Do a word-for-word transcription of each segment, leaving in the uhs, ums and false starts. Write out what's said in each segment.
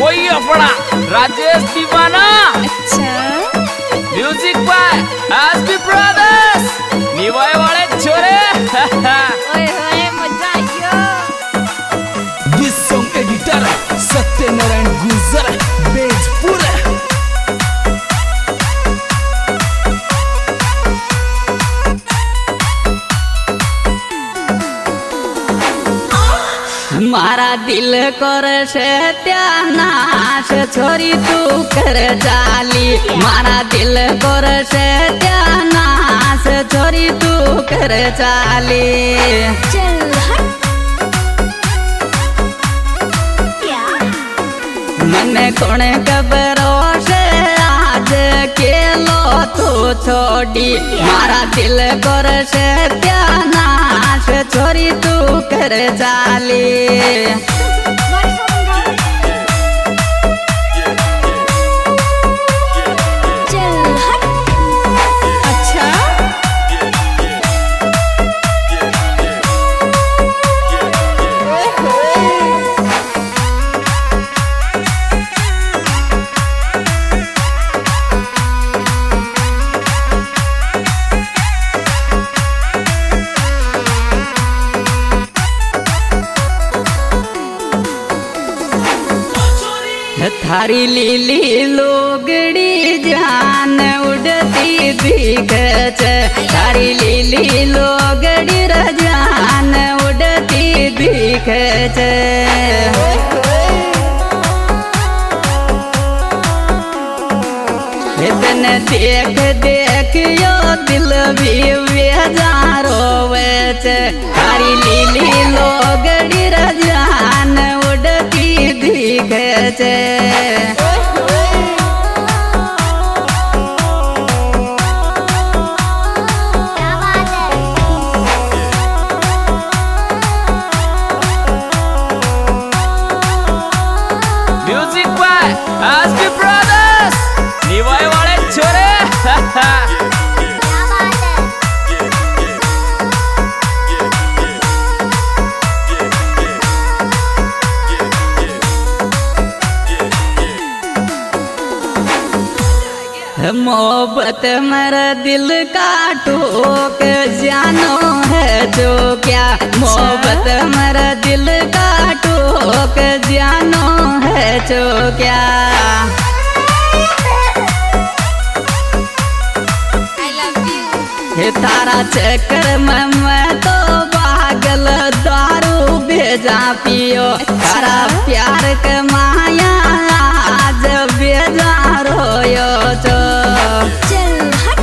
वही अपना राजेश दीवाना। अच्छा music by SP brothers Niwai वाले छोरे। ओए होए मजा आयो। दिस सॉन्ग एडिटर सत्यनारायण गुजर बेजपुर। मारा दिल कर से त्यानाश छोरी तू कर जाली। मारा दिल कर से त्यानाश छोरी तू कर जाली। चल हट क्या मने कौन कबरो से आज के लो तू छोड़ी। मारा दिल कर से त्यानाश छोरी तू कर जाली। चल हट। अच्छा ओए होए थारी लीली लोगड़ी जान उड़ती दिखच। थारी लीली लोगड़ी रजान उड़ती दिखच। इतने देख देख यो दिल भी बेजारो वेच। थारी लीली लोगड़ी रजान उड़ती दिखच। Music by SP brothers Niwai वाले छोरे। मोहब्बत मेरा दिल का टोक जानो है जो क्या। मोहब्बत मेरा दिल का टोक जानो है जो क्या। I love you. तारा चक्कर में मैं तो पागल दारू भेजा पियो। तारा प्यार के माया आज बेजा रोयो जो। चल हट।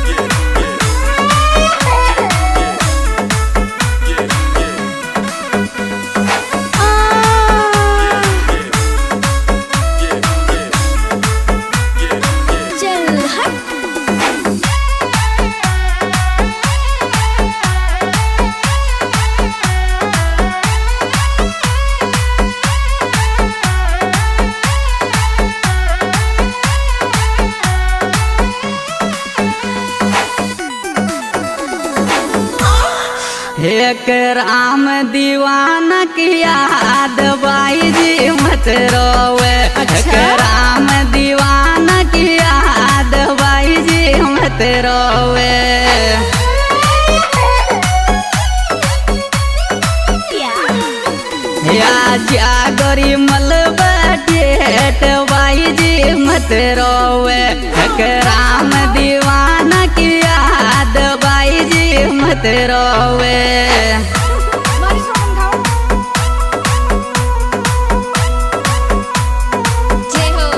आ चल हट। एक राम दीवाना की याद बाई जी मत रोवे। एक राम दीवाना की याद बाई जी मत रोवे। या जागरी मल बटेट बाई जी मत रोवे। एक राम दीवाना की याद बाई जी मत रोवे। जय हो।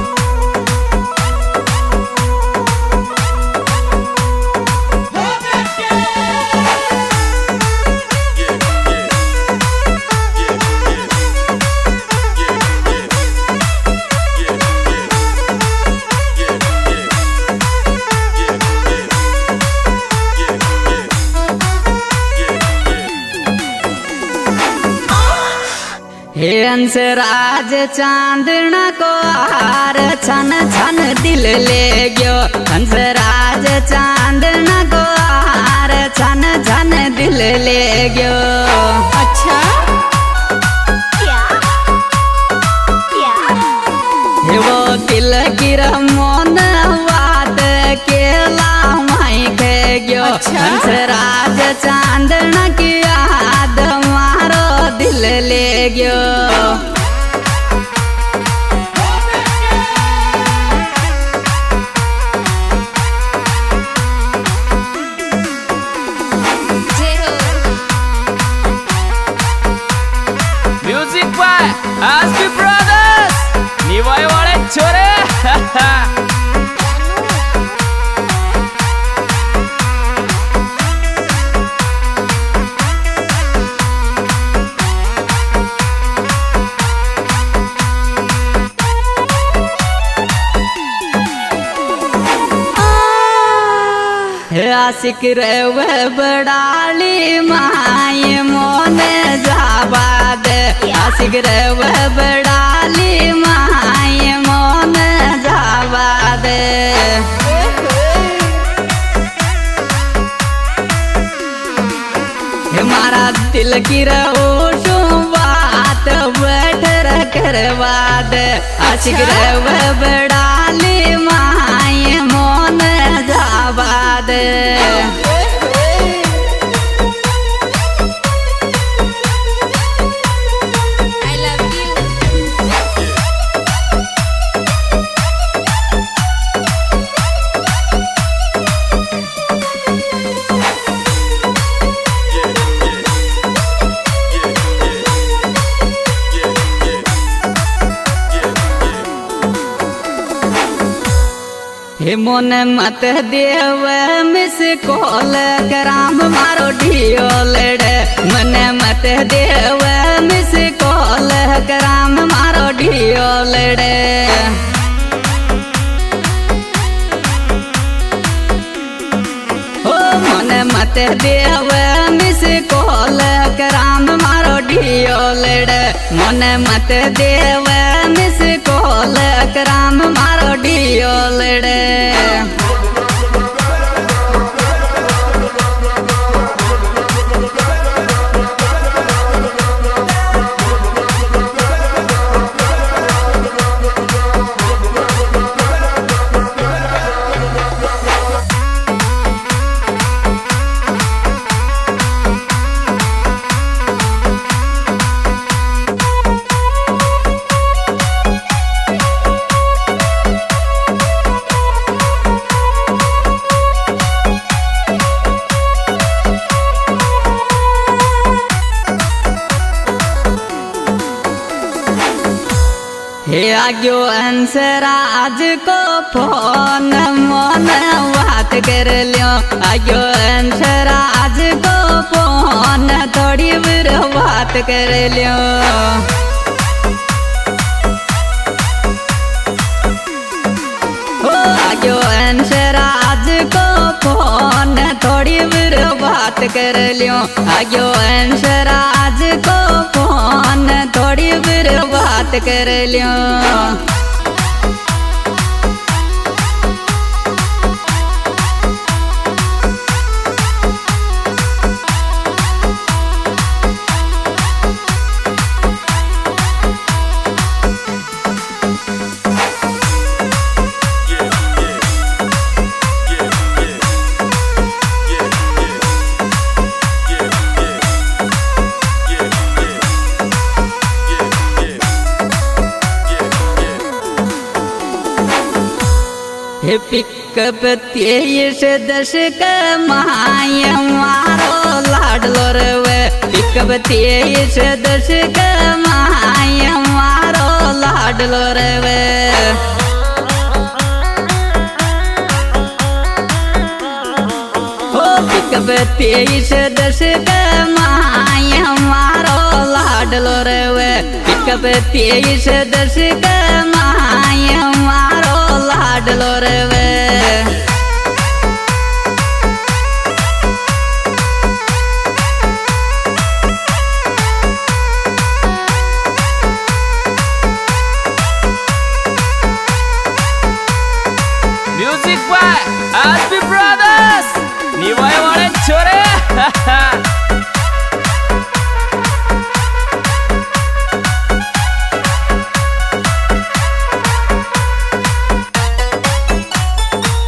हे हंसराज चांदना को हार छन छन दिल ले गयो। हंसराज चांदना को हार छन छन दिल ले गयो। अच्छा क्या क्या गयो। जय हो music by SB brothers Niwai वाले छोरे आशिक रे बड़ाली माय मोन जाबाद आशिक रे बड़ाली माय मोन जाबाद हमारा दिल की रोशो बात बैठ करवाद आशिक रे बड़ाली माय मोन जाबाद I love you हे मोन मत देव मिस कॉल कराम मारो ढियोल रे मन मत देव मिस कॉल कराम मारो ढियोल रे ओ मन मत देव मिस कॉल कराम मारो ढियोल रे मन मत देव मिस कॉल कराम मारो ढियोल रे हे आग्यो अंसरा आज को फोन मन बात कर लियो आग्यो अंसरा आज को फोन थोड़ी बिर बात कर लियो हो आग्यो अंसरा आज को फोन थोड़ी बिर बात कर लियो आग्यो अंसरा आज को फोन थोड़ी बिर बात कर लियो हे पिकअप तेईस दशक माय मारो लाडलो रे पिकअप तेईस दशक माय मारो लाडलो रे हो पिकअप तेईस दशक माय मारो लाडलो रे पिकअप तेईस दशक माय मारो लाडलो रे music by SB brothers Niwai वाले छोरे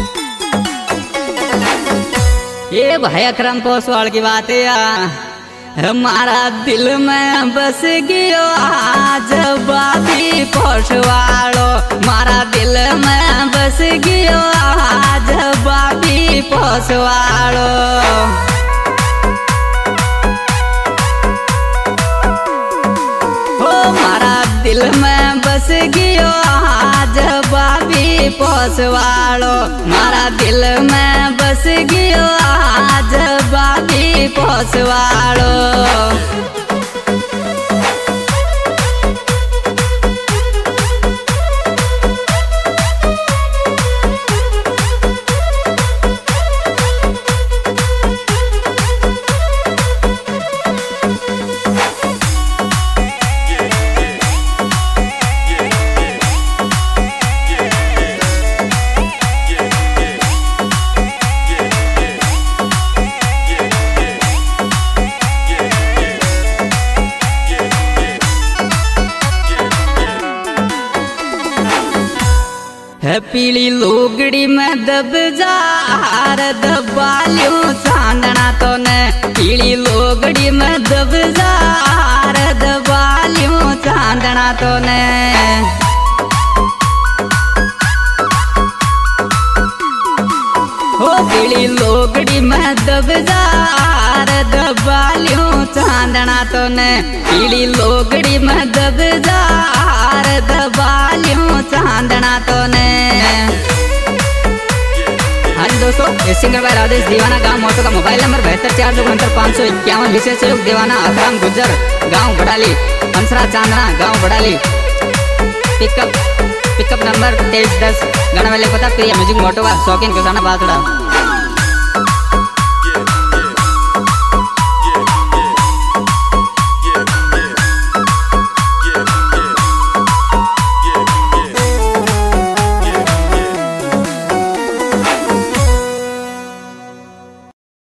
ये भाई अकरम पोसवाल की बात है यार हमारा दिल में बस गयो आज बाबी पोसवाड़ो, मारा दिल में बस गयो आज बाबी पोसवाड़ो। हो मारा दिल में बस गयो आज बाबी पोसवाड़ो, मारा दिल में बस गयो आज बाबी पोसवाड़ो। है पीली लुगड़ी में दब जार दबालियो चांदना तो ने, पीली लुगड़ी में दब जार दबालियो चांदना तो ने। हो पीली लुगड़ी में दब जार दबालियो चांदना तो ने, पीली लुगड़ी में दब जार दबालियो चांदना तो ने। हाँ जी दोस्तों, ये सिंगर भाई राजेश दीवाना गांव मोटो का मोबाइल नंबर बहत्तर चार सौ उनहत्तर पाँच सौ इक्यावन विशेष सहयोग दीवाना अकराम गुज्जर गांव बड़ाली, हंसरा चांदना गांव बड़ाली। पिकअप पिकअप नंबर तेईस दस गणवेले पता प्रिय म्यूजिक मोटो का शौकीन किसाना बासड़ा।